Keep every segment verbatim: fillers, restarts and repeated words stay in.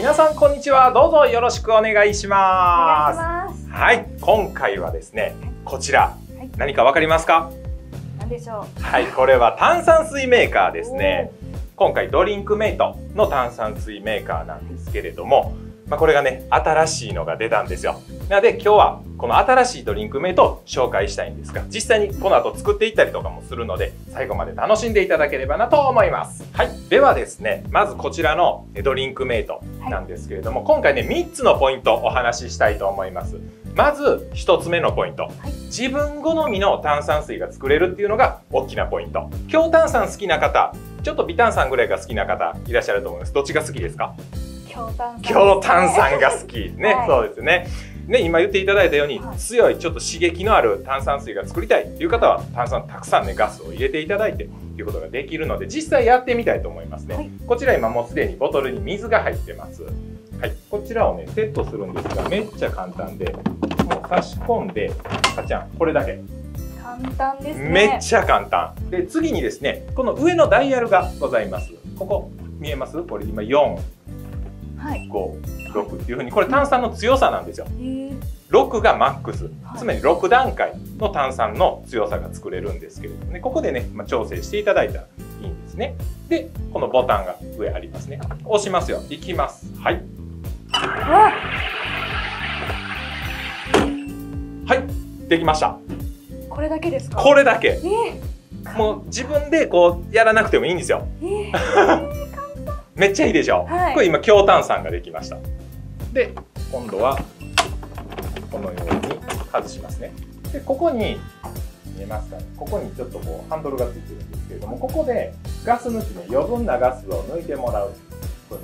皆さんこんにちは。どうぞよろしくお願いします。 お願いします。 はい、今回はですね、こちら、はい、何かわかりますか？ 何でしょう？ はい、これは炭酸水メーカーですね。今回ドリンクメイトの炭酸水メーカーなんですけれども、まあ、これがね新しいのが出たんですよ。なので今日はこの新しいドリンクメイトを紹介したいんですが、実際にこの後作っていったりとかもするので、最後まで楽しんでいただければなと思います。はい、ではですね、まずこちらのドリンクメイトなんですけれども、はい、今回ねみっつのポイントをお話ししたいと思います。まずひとつめのポイント、はい、自分好みの炭酸水が作れるっていうのが大きなポイント。強炭酸好きな方、ちょっと微炭酸ぐらいが好きな方いらっしゃると思います。どっちが好きですか？ 強炭酸、ね、 強炭酸が好きね、はい、そうですね。ね、今言っていただいたように、はい、強いちょっと刺激のある炭酸水が作りたいという方は炭酸たくさんねガスを入れていただいてということができるので、実際やってみたいと思いますね。はい、こちら今もうすでにボトルに水が入ってます。はい、こちらをねセットするんですがめっちゃ簡単で、もう差し込んでカチャン、これだけ。 簡単ですね。 めっちゃ簡単で、次にですねこの上のダイヤルがございます。ここ見えます？これ今よん、はい、ご、ろくっていうふうにこれ炭酸の強さなんですよ。ろくがマックス、つまりろくだんかいの炭酸の強さが作れるんですけれどもね、ここでね、まあ、調整していただいたらいいんですね。でこのボタンが上ありますね。押しますよ。いきます。はいはいできました。 これだけですか？ これだけ、 えー、 もう自分でこうやらなくてもいいんですよ。えーめっちゃいいでしょ、はい、これ今強炭酸ができました。で今度はこのように外しますね。でここに見えますかね、ここにちょっとこうハンドルがついてるんですけれども、ここでガス抜きね、余分なガスを抜いてもらう。これ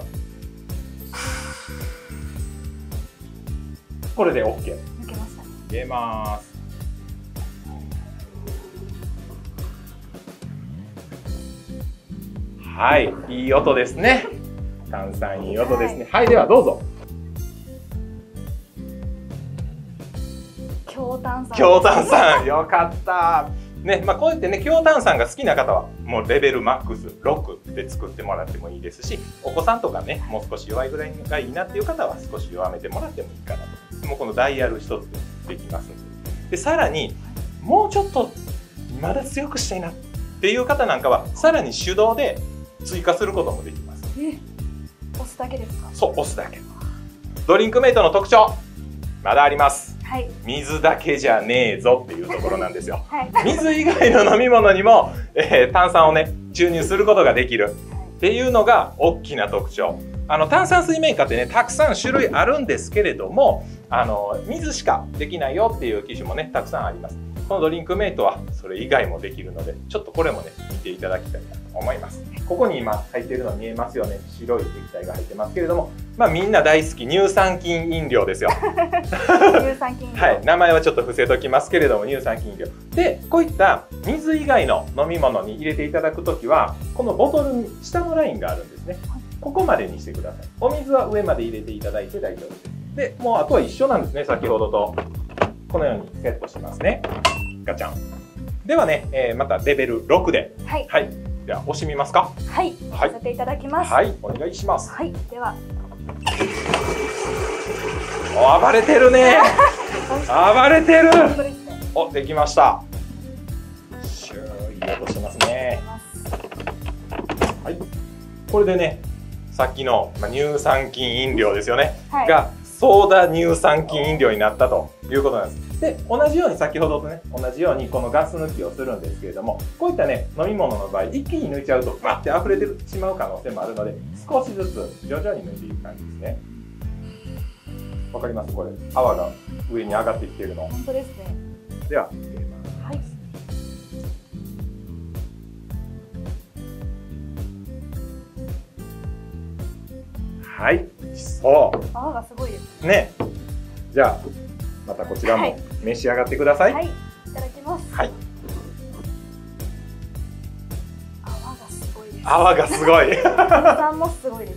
これで オーケー。 抜けました。 入れます。はい、いい音ですね。炭酸いい音ですね。はい、はい、ではどうぞ。 強炭酸。 強炭酸、よかった。ね、まあこうやってね強炭酸が好きな方はもうレベルマックスろくで作ってもらってもいいですし、お子さんとかねもう少し弱いぐらいがいいなっていう方は少し弱めてもらってもいいかなと。もうこのダイヤル一つでできますので。でさらにもうちょっとまだ強くしたいなっていう方なんかはさらに手動で追加することもできます。 え、押すだけですか？そう、 押すだけ。ドリンクメイトの特徴まだあります。 はい、 水だけじゃねえぞっていうところなんですよ。はい、水以外の飲み物にも、えー、炭酸をね注入することができるっていうのが大きな特徴。あの炭酸水メーカーってねたくさん種類あるんですけれども、あの水しかできないよっていう機種もねたくさんあります。このドリンクメイトはそれ以外もできるので、ちょっとこれもね見ていただきたいなと思います。ここに今入っているの見えますよね。白い液体が入ってますけれども、まあみんな大好き乳酸菌飲料ですよ。 乳酸菌飲料、 はい、名前はちょっと伏せときますけれども乳酸菌飲料で、こういった水以外の飲み物に入れていただくときはこのボトルに下のラインがあるんですね。ここまでにしてください。お水は上まで入れていただいて大丈夫です。でもうあとは一緒なんですね。先ほどとこのようにセットしますね。ガチャン。ではね、えー、またレベルろくで、はい、はい、では押してみますか。 はい、押させていただきます。 はい、はい、お願いします。 はい、では。 お、暴れてるね。暴れてる。お、できました。シュー、いい音してますね。はい、これでね、さっきの、まあ、乳酸菌飲料ですよね。はい、がソーダ乳酸菌飲料になったということなんです。で同じように先ほどとね同じようにこのガス抜きをするんですけれども、こういったね飲み物の場合一気に抜いちゃうとバッて溢れてしまう可能性もあるので、少しずつ徐々に抜いていく感じですね。わかります？これ泡が上に上がってきているの。 本当ですね。 では入れます。はい、はい、美味しそう。 泡がすごいですね。じゃあまたこちらも召し上がってください。 はい、いただきます。 はい。 泡がすごいです。 泡がすごい。 炭もすごいです。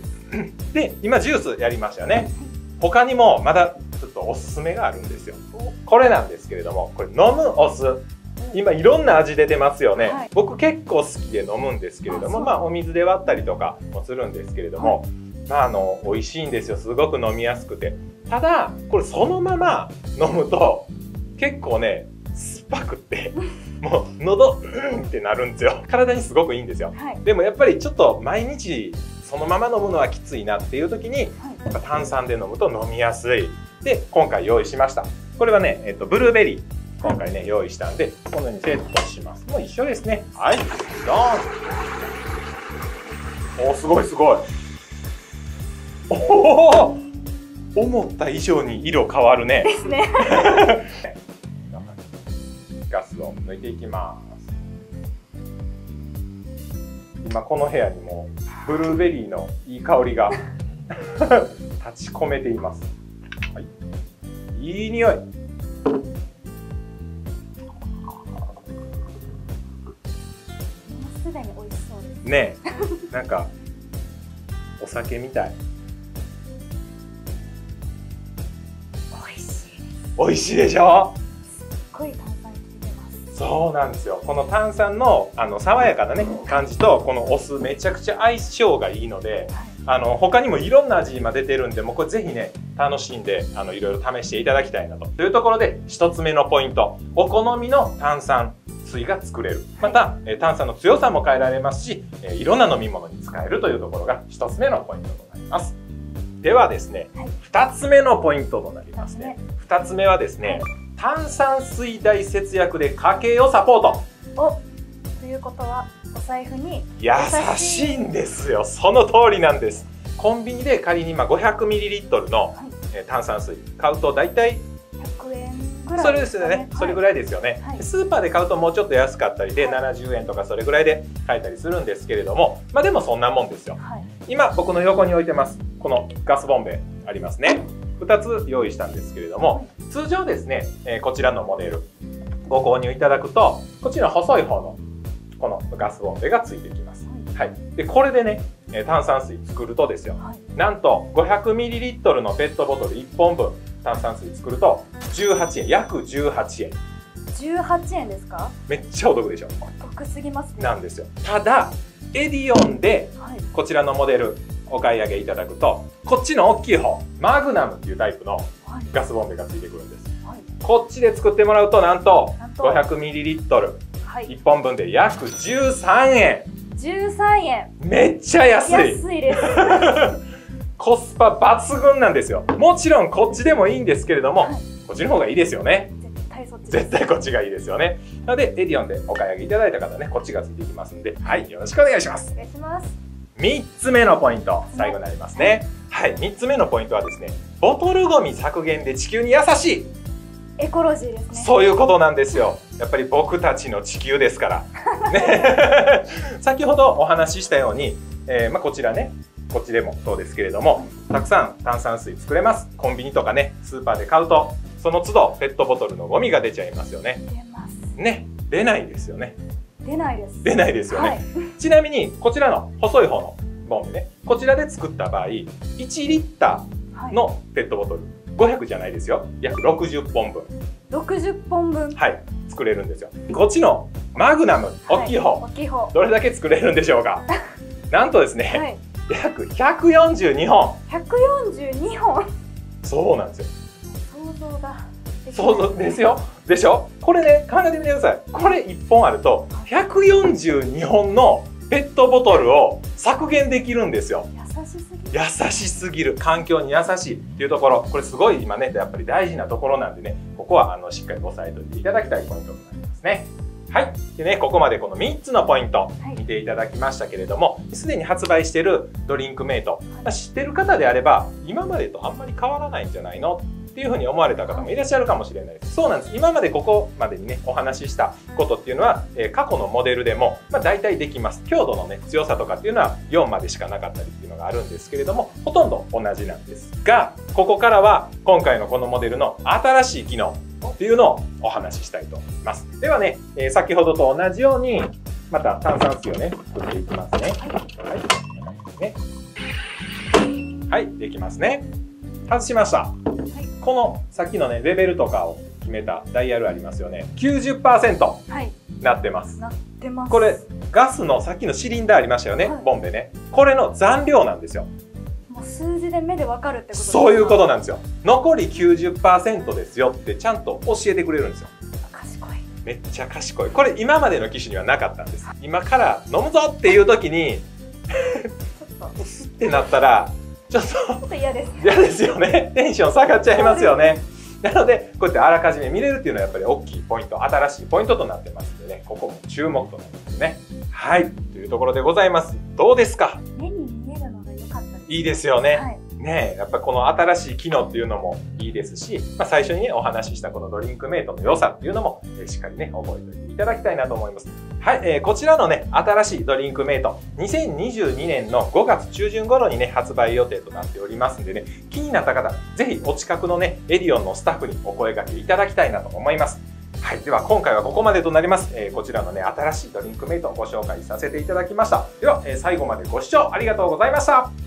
で、今ジュースやりましたよね。はい、他にもまだちょっとおすすめがあるんですよ。これなんですけれども、これ飲むお酢。今いろんな味出てますよね。はい、僕結構好きで飲むんですけれども、まあお水で割ったりとかもするんですけれども、はい、 まああの美味しいんですよ。すごく飲みやすくて。ただこれそのまま飲むと結構ね酸っぱくってもう喉うんってなるんですよ。体にすごくいいんですよ。 はい、 でもやっぱりちょっと毎日そのまま飲むのはきついなっていう時に、はい、やっぱ炭酸で飲むと飲みやすい。で今回用意しました。これはね、えっと、ブルーベリー今回ね用意したんでこのようにセットします。もう一緒ですね。はいドーン。おーすごいすごい。おお思った以上に色変わるね。 ですね。 ガスを抜いていきます。今この部屋にもブルーベリーのいい香りが立ち込めています。はい、いい匂い。 すでに美味しそうですね。なんかお酒みたい。 美味しいです。 美味しいでしょ。 すっごい炭酸効いてます。 そうなんですよ。この炭酸のあの爽やかなね感じとこのお酢めちゃくちゃ相性がいいので、あの他にもいろんな味今出てるんで、もうこれぜひね楽しんであのいろいろ試していただきたいなと。というところでひとつめのポイント、お好みの炭酸水が作れる。また、え炭酸の強さも変えられますし、えいろんな飲み物に使えるというところがひとつめのポイントとなります。ではですね、はい、ふたつめのポイントとなりますね。ふたつめはですね、炭酸水代節約で家計をサポート。 お、ということはお財布に優しいんですよ。その通りなんです。コンビニで仮に今 ごひゃくミリリットル の、はい、炭酸水買うとだいたいひゃくえんぐらいですかね。 それですよね、はい、それぐらいですよね、はい、スーパーで買うともうちょっと安かったりで、はい、ななじゅうえんとかそれぐらいで買えたりするんですけれども、まあでもそんなもんですよ、はい、今僕の横に置いてますこのガスボンベありますね。ふたつ用意したんですけれども、はい、通常ですね、えー、こちらのモデルご購入いただくとこっちの細い方のこのガスボンベがついてきます、はい、でこれでね炭酸水作るとですよ、はい、なんと ごひゃくミリリットル のペットボトルいっぽんぶん炭酸水作るとじゅうはちえん、約じゅうはちえん。 じゅうはちえんですか？ めっちゃお得でしょ。 お得すぎますね。 なんですよ。ただエディオンでこちらのモデルお買い上げいただくと、こっちの大きい方マグナムっていうタイプのガスボンベがついてくるんです、はい、こっちで作ってもらうとなんと ごひゃくミリリットル いっぽんぶんで約じゅうさんえん。 じゅうさんえん。 めっちゃ安い。 安いです。 コスパ抜群なんですよ。もちろんこっちでもいいんですけれども、はい、こっちの方がいいですよね。 絶対そっちです。 絶対こっちがいいですよね。なのでエディオンでお買い上げいただいた方ね、こっちがついていきますんで、はい、よろしくお願いします。 お願いします。 みっつめのポイント、最後になりますね。はい、みっつめのポイントはですね、ボトルゴミ削減で地球に優しい。 エコロジーですね。 そういうことなんですよ。やっぱり僕たちの地球ですから。ね、先ほどお話ししたように、えー、まあこちらね。こっちでもそうですけれども、たくさん炭酸水作れます。コンビニとかねスーパーで買うとその都度ペットボトルのゴミが出ちゃいますよね。 出ますね。出ないですよね。 出ないです。 出ないですよね、はい、ちなみにこちらの細い方のボンベね、こちらで作った場合いちリッターのペットボトル、はい、ごひゃくじゃないですよ、約ろくじゅっぽんぶんろくじゅっぽんぶん、はい、 作れるんですよ。こっちのマグナム、大きい方、 はい、大きい方どれだけ作れるんでしょうか。なんとですね、はい、約ひゃくよんじゅうにほん。 ひゃくよんじゅうにほん。 そうなんですよ。 想像が想像ですよ。でしょ。これね考えてみてください。これいっぽんあるとひゃくよんじゅうにほんのペットボトルを削減できるんですよ。 優しすぎる。 優しすぎる。環境に優しいっていうところ、これすごい今ねやっぱり大事なところなんでね、ここはあのしっかり押さえておいていただきたいポイントになりますね。はい、でね、ここまでこのみっつのポイント見ていただきましたけれども、すでに発売しているドリンクメイト、まあ、知ってる方であれば今までとあんまり変わらないんじゃないのっていうふうに思われた方もいらっしゃるかもしれないです。そうなんです。今までここまでにねお話ししたことっていうのは、えー、過去のモデルでも、まあ、大体できます。強度のね強さとかっていうのはよんまでしかなかったりっていうのがあるんですけれども、ほとんど同じなんですが、ここからは今回のこのモデルの新しい機能っていうのをお話ししたいと思います。ではね、えー、先ほどと同じようにまた炭酸水をね作っていきますね。はい、ね、はい、できますね。外しました。はい、このさっきのねレベルとかを決めたダイヤルありますよね。きゅうじゅっパーセント なってます。 なってます。 これガスのさっきのシリンダーありましたよね、はい、ボンベね。これの残量なんですよ。 もう数字で目でわかるってことですか？ そういうことなんですよ。残り きゅうじゅっパーセント ですよってちゃんと教えてくれるんですよ。 賢い。 めっちゃ賢い。これ今までの機種にはなかったんです。今から飲むぞっていう時にちょっとってなったらちょっとちょっと嫌です。 嫌ですよね。テンション下がっちゃいますよね。なのでこうやってあらかじめ見れるっていうのはやっぱり大きいポイント、新しいポイントとなってますんでね、ここも注目となりますね。はい、というところでございます。どうですか？ 目に見えるのが良かったです。 いいですよね。 はい、 ねえ、やっぱこの新しい機能っていうのもいいですし、まあ、最初にねお話ししたこのドリンクメイトの良さっていうのも、えー、しっかりね覚えておいていただきたいなと思います。はい、えー、こちらのね新しいドリンクメイトにせんにじゅうにねんのごがつちゅうじゅん頃にね発売予定となっておりますんでね、気になった方ぜひお近くのねエディオンのスタッフにお声掛けいただきたいなと思います。はい、では今回はここまでとなります。えー、こちらのね新しいドリンクメイトをご紹介させていただきました。では、えー、最後までご視聴ありがとうございました。